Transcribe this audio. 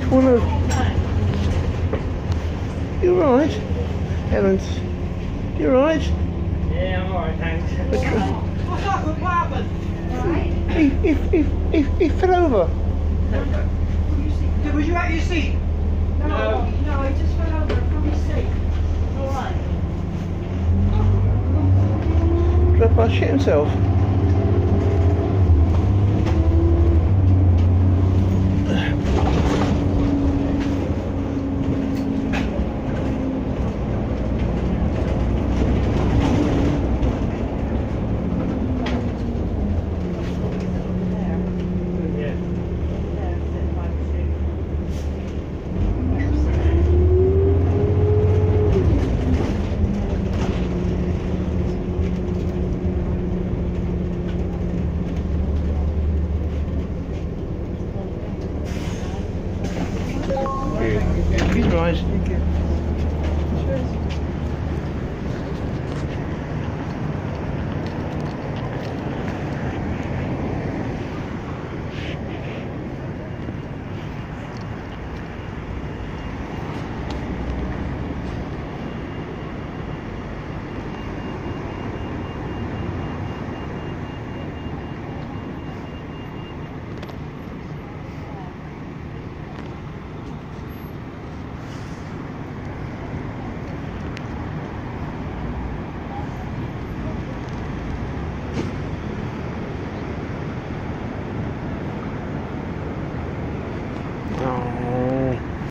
Well, no. You're right, Evans. You're right. Yeah, I'm alright, thanks. What happened? He fell over. Was you at your seat? No, he just fell over from his seat. Alright. Drove by shit himself. He's right.